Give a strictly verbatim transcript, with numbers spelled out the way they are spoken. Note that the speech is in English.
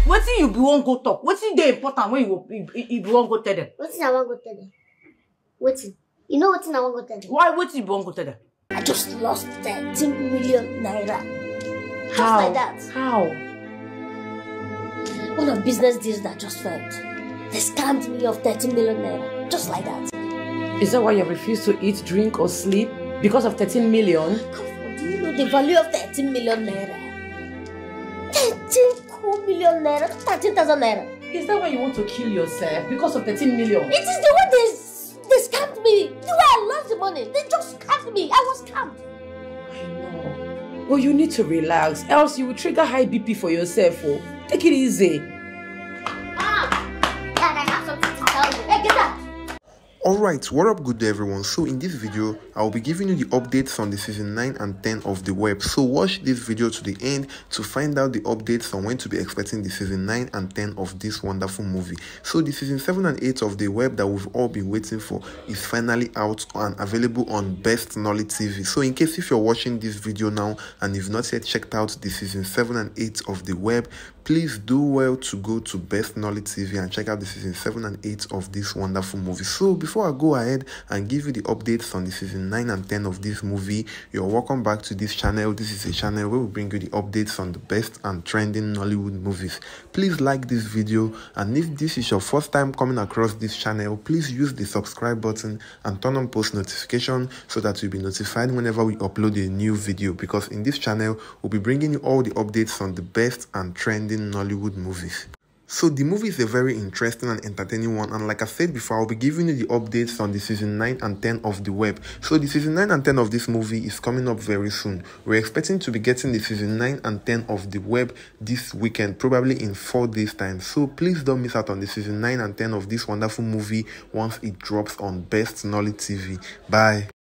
What thing you be won't go talk? What thing they important when you you, you be won't go tell them? What thing I want go tell them? What thing? You know what thing I want go tell them? Why what thing you be won't go tell them? I just lost thirteen million naira. Just How? like that. How? One of business deals that just failed. They scammed me of thirteen million naira. Just like that. Is that why you refuse to eat, drink, or sleep because of thirteen million? Come on, do you know the value of thirteen million naira? thirteen cool million naira, thirteen thousand naira. Is that why you want to kill yourself because of thirteen million? It is the way they, they scammed me. The way I lost the money, they just scammed me. I was scammed. I know. But you need to relax, else you will trigger high B P for yourself. Oh. Take it easy. Ah, Dad, I have something to tell you. Hey, get up. Alright, what up good day everyone? So in this video, I will be giving you the updates on the season nine and ten of The Web. So watch this video to the end to find out the updates on when to be expecting the season nine and ten of this wonderful movie. So the season seven and eight of The Web that we've all been waiting for is finally out and available on Best Nolly T V. So in case if you're watching this video now and you've not yet checked out the season seven and eight of The Web, please do well to go to Best Nolly T V and check out the season seven and eight of this wonderful movie. So before I go ahead and give you the updates on the season nine and ten of this movie, you're welcome back to this channel. This is a channel where we bring you the updates on the best and trending Nollywood movies. Please like this video, and if this is your first time coming across this channel, please use the subscribe button and turn on post notification so that you'll be notified whenever we upload a new video, because in this channel we'll be bringing you all the updates on the best and trending Nollywood movies. So the movie is a very interesting and entertaining one, and like I said before, I'll be giving you the updates on the season nine and ten of The Web. So the season nine and ten of this movie is coming up very soon. We're expecting to be getting the season nine and ten of The Web this weekend, probably in four days time. So please don't miss out on the season nine and ten of this wonderful movie once it drops on Best Nolly T V. Bye.